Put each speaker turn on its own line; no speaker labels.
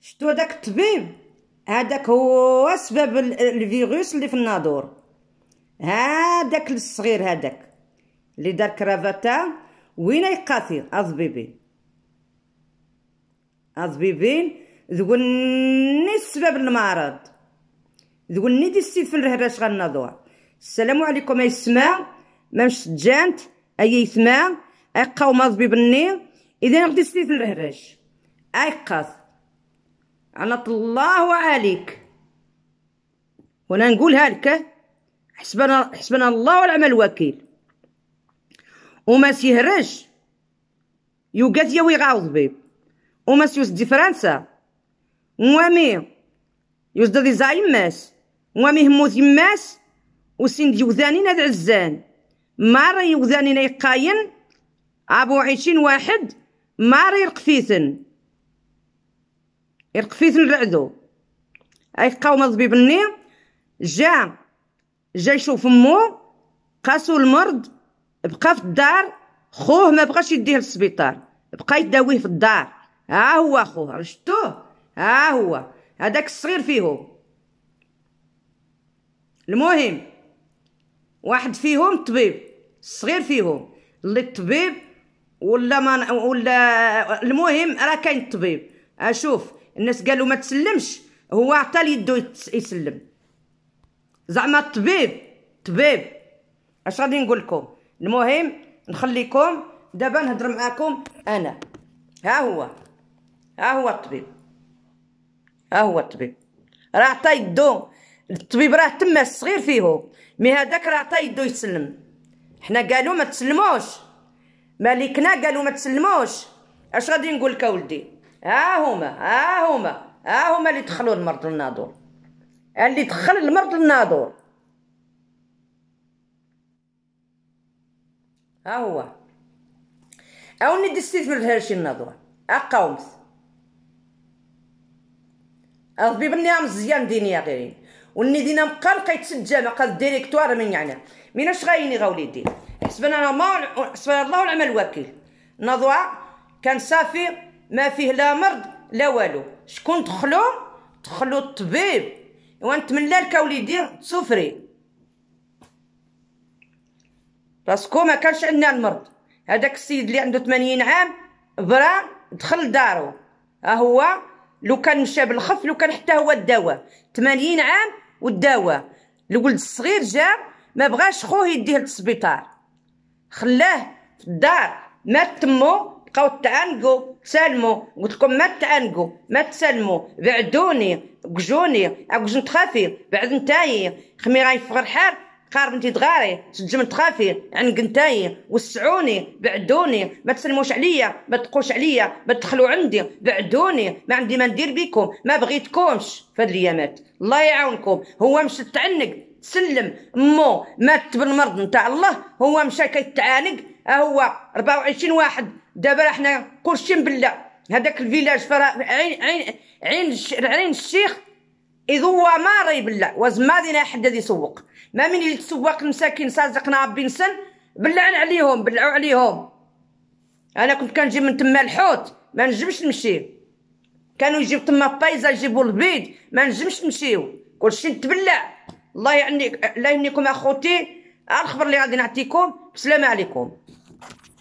شتو هداك الطبيب، هداك هو سبب الفيروس اللي في الناظور. هداك الصغير هداك اللي دار كرافاتا وين يقاثي اضبيبين ذوني السبب المرض، ذوني دي السيد في الرهراش غناضوع. السلام عليكم اي السماء ما مش جانت اي يسمع اي قوم اضبيبني اذا غدي السيد في الرهراش اي قاث عنط الله عليك. وانا نقولها لك حسبنا الله ونعم الوكيل. وما سيهرش يوقات يوي غاوض بيب وما سيوسدي فرنسا وامي يوزد دي زايماس وامي هموت يماس وسين ديوذانين هاد عزان مارا يوذانين يقاين ابو 20 واحد مارا يرقفيثن رعدو اي قاوم ضبيبني جا يشوف امو قاسو المرض بقى في الدار. خوه ما بغاش يديه للسبيطار بقى يداويه في الدار. ها هو خوه شفتوه، ها هو هذاك الصغير فيهم. المهم واحد فيهم طبيب الصغير فيهم اللي الطبيب ولا المهم راه كاين الطبيب. اشوف الناس قالوا ما تسلمش، هو عطى يدو يسلم. زعما طبيب اش غادي نقول لكم. المهم نخليكم دابا نهضر معاكم انا. ها هو الطبيب راه عطى يدو. الطبيب راه تما الصغير فيهم مي هذاك راه عطى يدو يسلم. حنا قالوا ما تسلموش، مالكنا قالوا ما تسلموش. اش غادي نقول لك اولدي؟ ها هما اللي دخلوا المرض للناظور، اللي دخل المرض للناظور. ها هو اوني دستيت من الهرشي الناظور اقاومت الطبيب ني مزيان دينيا غيرين وني دينا مقال كيتسجل قال الديريكتوار من يعني من اش غايني غاوليدي. حسبنا الله ونعم الوكيل. نضوع كان صافي ما فيه لا مرض لا والو. شكون دخلوا الطبيب ونتمنى لك وليدي تسفري باسكو ما كانش عندنا المرض. هذاك السيد اللي عنده 80 عام برا دخل لدارو. ها هو لو كان مشى بالخف لو كان حتى هو الدواء 80 عام والدواء. الولد الصغير جا ما بغاش خوه يديه للسبيطار خلاه في الدار. مات تمو بقاو تعانقوا تسالموا. قلت لكم ما تعانقوا ما تسالموا بعدوني قجوني اكوج نتخافي بعد نتاي خمي غاي فغر حار قارب انتي دغاري سجم نتخافي عنق نتاي وسعوني بعدوني ما تسلموش عليا ما تقوش عليا ما تدخلوا عندي بعدوني ما عندي ما ندير بيكم ما بغيتكمش في هاد الايامات. الله يعاونكم. هو مشى تعنق تسلم مو مات بالمرض نتاع الله. هو مشى كيتعانق. ها هو 24 واحد دابا حنا كلشي بالله. هذاك الفيلاج عين الشيخ إذ هو ما ري بالله وزما دينا حد يسوق. ما من اللي تسوق المساكين سازقنا ربي نسن بلعوا عليهم. انا كنت كنجيب من تما الحوت ما نجمش نمشي. كانوا يجيب تما بايزه يجيبوا البيض ما نجمش نمشيو كلشي نتبلع. الله يهنيكم اخوتي. الخبر اللي غادي نعطيكم. السلام عليكم.